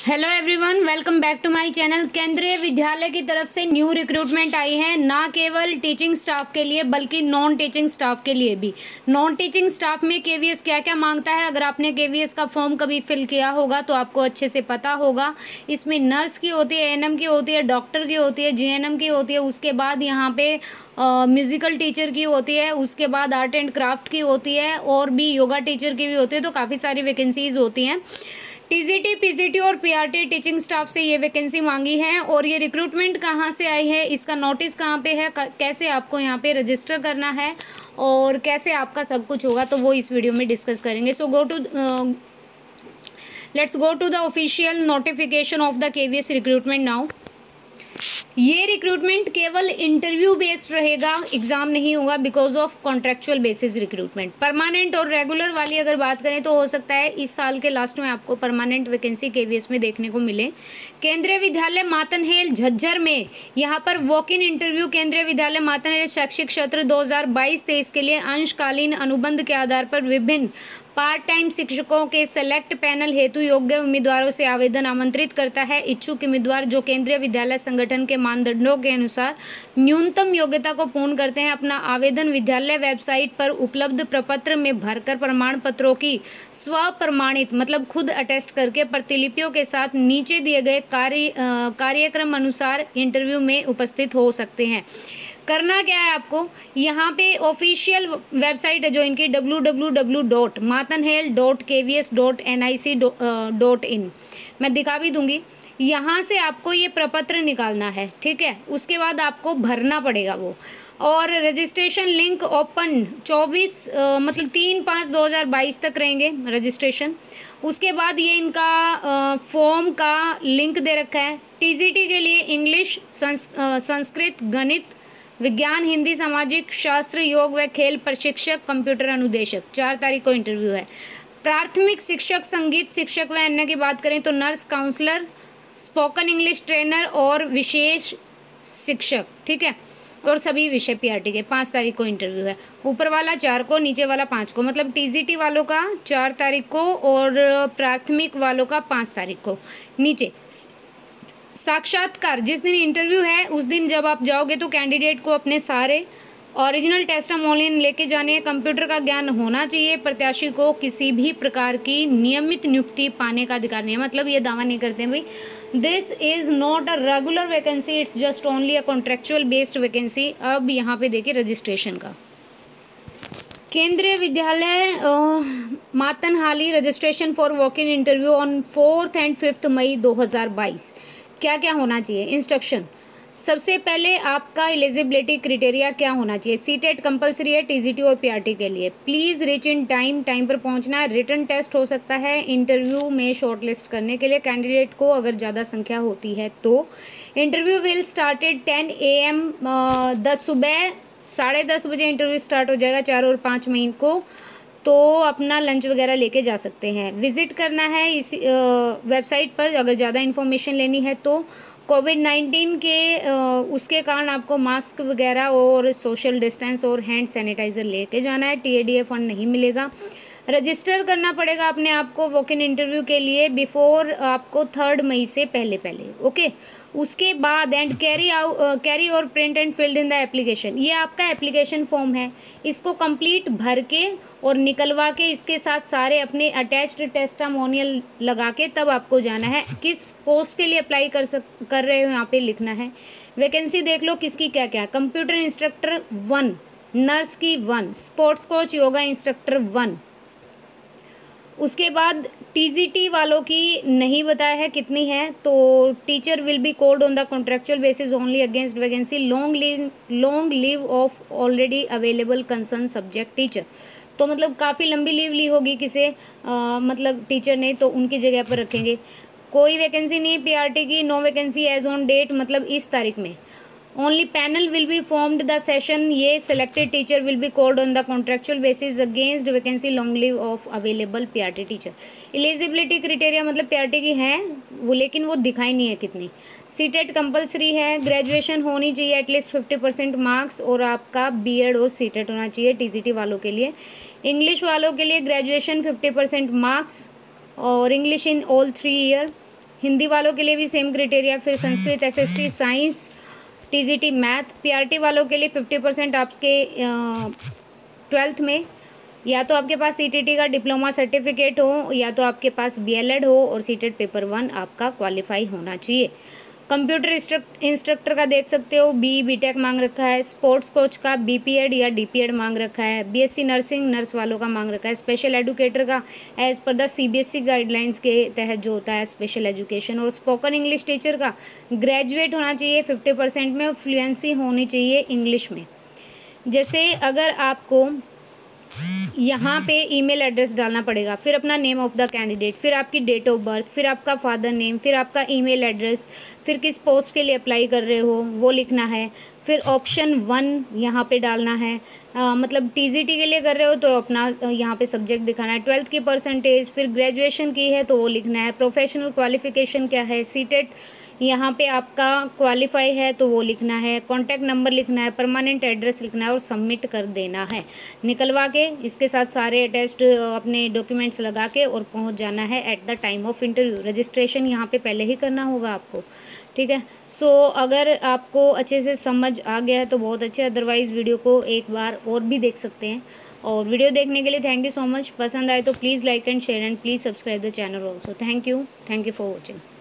Hello everyone, welcome back to my channel. Kendriya Vidyalaya की तरफ से न्यू रिक्रूटमेंट आई है, ना केवल टीचिंग स्टाफ के लिए बल्कि नॉन टीचिंग स्टाफ के लिए भी। नॉन टीचिंग स्टाफ में केवीएस क्या क्या मांगता है, अगर आपने केवीएस का फॉर्म कभी फिल किया होगा तो आपको अच्छे से पता होगा। इसमें नर्स की होती है, एएनएम की होती है, डॉक्टर की होती है, जीएनएम की होती है, उसके बाद यहाँ पे म्यूज़िकल टीचर की होती है, उसके बाद आर्ट एंड क्राफ्ट की होती है, और भी योगा टीचर की भी होती है। तो काफ़ी सारी वैकेंसीज होती हैं। टीजीटी, पीजीटी और पीआरटी टीचिंग स्टाफ से ये वैकेंसी मांगी है। और ये रिक्रूटमेंट कहाँ से आई है, इसका नोटिस कहाँ पे है, कैसे आपको यहाँ पे रजिस्टर करना है और कैसे आपका सब कुछ होगा, तो वो इस वीडियो में डिस्कस करेंगे। So let's go to the official notification of the KVS recruitment now. ये रिक्रूटमेंट केवल इंटरव्यू बेस्ड रहेगा, एग्जाम नहीं होगा, because of contractual basis recruitment. Permanent और रेगुलर वाली अगर बात करें तो हो सकता है इस साल के लास्ट में आपको परमानेंट वैकेंसी केवीएस में देखने को मिले। केंद्रीय विद्यालय मातनहेल झज्जर में यहाँ पर वॉक इन इंटरव्यू केंद्रीय विद्यालय मातनहेल शैक्षिक सत्र 2022-23 के लिए अंशकालीन अनुबंध के आधार पर विभिन्न पार्ट टाइम शिक्षकों के सेलेक्ट पैनल हेतु योग्य उम्मीदवारों से आवेदन आमंत्रित करता है। इच्छुक उम्मीदवार जो केंद्रीय विद्यालय संगठन के मानदंडों के अनुसार न्यूनतम योग्यता को पूर्ण करते हैं, अपना आवेदन विद्यालय वेबसाइट पर उपलब्ध प्रपत्र में भरकर प्रमाण पत्रों की स्व प्रमाणित मतलब खुद अटेस्ट करके प्रतिलिपियों के साथ नीचे दिए गए कार्यक्रम अनुसार इंटरव्यू में उपस्थित हो सकते हैं। करना क्या है आपको, यहाँ पे ऑफिशियल वेबसाइट है जो इनकी www.matanhel.kvs.nic.in, मैं दिखा भी दूंगी। यहाँ से आपको ये प्रपत्र निकालना है, ठीक है। उसके बाद आपको भरना पड़ेगा वो, और रजिस्ट्रेशन लिंक ओपन 3/5/2022 तक रहेंगे रजिस्ट्रेशन। उसके बाद ये इनका फॉर्म का लिंक दे रखा है। टीजीटी के लिए इंग्लिश, संस्कृत, गणित, विज्ञान, हिंदी, सामाजिक शास्त्र, योग व खेल प्रशिक्षक, कंप्यूटर अनुदेशक, 4 तारीख को इंटरव्यू है। प्राथमिक शिक्षक, संगीत शिक्षक व अन्य की बात करें तो nurse, counsellor, spoken English trainer और विशेष शिक्षक, ठीक है। और सभी विषय पीआरटी के 5 तारीख को इंटरव्यू है। ऊपर वाला 4 को, नीचे वाला 5 को, मतलब टीजीटी वालों का 4 तारीख को और प्राथमिक वालों का 5 तारीख को। नीचे साक्षात्कार, जिस दिन इंटरव्यू है उस दिन जब आप जाओगे तो कैंडिडेट को अपने सारे ओरिजिनल टेस्टिमोनियल लेके जाने हैं। कंप्यूटर का ज्ञान होना चाहिए। प्रत्याशी को किसी भी प्रकार की नियमित नियुक्ति पाने का अधिकार नहीं है, मतलब ये दावा नहीं करते हैं भाई this is not a regular vacancy, it's just only a contractual based vacancy. अब यहाँ पे देखिए रजिस्ट्रेशन का। Kendriya Vidyalaya Matanhalli registration for walk in interview on 4 and 5 May 2022। क्या क्या होना चाहिए, इंस्ट्रक्शन। सबसे पहले आपका एलिजिबिलिटी क्राइटेरिया क्या होना चाहिए। सीटेट कंपलसरी है टीजीटी और पीआरटी के लिए। Please reach in time, time पर पहुंचना है। रिटन टेस्ट हो सकता है इंटरव्यू में शॉर्टलिस्ट करने के लिए कैंडिडेट को, अगर ज़्यादा संख्या होती है तो। इंटरव्यू विल स्टार्टेड 10 AM, 10 सुबह 10:30 बजे इंटरव्यू स्टार्ट हो जाएगा 4 और 5 मई को। तो अपना लंच वगैरह लेके जा सकते हैं। विज़िट करना है इस वेबसाइट पर अगर ज़्यादा इन्फॉर्मेशन लेनी है तो। कोविड-19 के उसके कारण आपको मास्क वगैरह और सोशल डिस्टेंस और हैंड सैनिटाइज़र लेके जाना है। टीएडीए फंड नहीं मिलेगा। रजिस्टर करना पड़ेगा अपने आप को वॉक इन इंटरव्यू के लिए बिफोर आपको 3 मई से पहले ओके। उसके बाद एंड कैरी और print and filled in the application, ये आपका एप्लीकेशन फॉर्म है, इसको कंप्लीट भर के और निकलवा के इसके साथ सारे अपने अटैच्ड टेस्टिमोनियल लगा के तब आपको जाना है। किस पोस्ट के लिए अप्लाई कर रहे हो यहाँ पे लिखना है। वैकेंसी देख लो किसकी क्या क्या। कंप्यूटर इंस्ट्रक्टर 1, नर्स की 1, स्पोर्ट्स कोच, योगा इंस्ट्रक्टर 1। उसके बाद टीजीटी वालों की नहीं बताया है कितनी है, तो teacher will be called on the contractual basis only against vacancy long leave of already available concern subject teacher. तो मतलब काफ़ी लंबी लीव ली होगी किसे मतलब टीचर ने, तो उनकी जगह पर रखेंगे। कोई वैकेंसी नहीं पीआरटी की। No vacancy as on date, मतलब इस तारीख में। Only panel will be formed the session, ये selected teacher will be called on the contractual basis against vacancy long leave of available PRT teacher. Eligibility criteria मतलब PRT की हैं वो, लेकिन वो दिखाई नहीं है कितनी। सीटेट कंपलसरी है। ग्रेजुएशन होनी चाहिए एटलीस्ट 50% मार्क्स, और आपका बीएड और सीटेट होना चाहिए टीजीटी वालों के लिए। इंग्लिश वालों के लिए ग्रेजुएशन 50% मार्क्स और English in all 3 year. Hindi वालों के लिए भी सेम क्राइटेरिया। फिर Sanskrit, SST, science, TGT, math. PRT वालों के लिए 50% आपके 12th में या तो आपके पास सीटीटी का डिप्लोमा सर्टिफिकेट हो या तो आपके पास बीएलएड हो और सीटेट पेपर 1 आपका क्वालिफाई होना चाहिए। कंप्यूटर इंस्ट्रक्टर का देख सकते हो, बीटेक मांग रखा है। स्पोर्ट्स कोच का बीपीएड या डीपीएड मांग रखा है। बीएससी नर्सिंग नर्स वालों का मांग रखा है। स्पेशल एजुकेटर का as per the CBSE guidelines के तहत जो होता है स्पेशल एजुकेशन। और स्पोकन इंग्लिश टीचर का ग्रेजुएट होना चाहिए 50% में, फ्लुएंसी होनी चाहिए इंग्लिश में। जैसे अगर आपको यहाँ पे ईमेल एड्रेस डालना पड़ेगा, फिर अपना नेम ऑफ़ द कैंडिडेट, फिर आपकी डेट ऑफ बर्थ, फिर आपका फादर नेम, फिर आपका ईमेल एड्रेस, फिर किस पोस्ट के लिए अप्लाई कर रहे हो वो लिखना है। फिर ऑप्शन 1 यहाँ पे डालना है, मतलब टीजीटी के लिए कर रहे हो तो अपना यहाँ पे सब्जेक्ट दिखाना है। 12th की परसेंटेज, फिर ग्रेजुएशन की है तो वो लिखना है। प्रोफेशनल क्वालिफिकेशन क्या है, सीटेट यहाँ पे आपका क्वालिफाई है तो वो लिखना है। कॉन्टैक्ट नंबर लिखना है, परमानेंट एड्रेस लिखना है और सबमिट कर देना है निकलवा के। इसके साथ सारे अटैच्ड अपने डॉक्यूमेंट्स लगा के और पहुँच जाना है at the time of interview. Registration यहाँ पे पहले ही करना होगा आपको, ठीक है। सो अगर आपको अच्छे से समझ आ गया है तो बहुत अच्छे, अदरवाइज़ वीडियो को एक बार और भी देख सकते हैं। और वीडियो देखने के लिए थैंक यू सो मच। पसंद आए तो please like and share and please subscribe the channel also. Thank you for watching.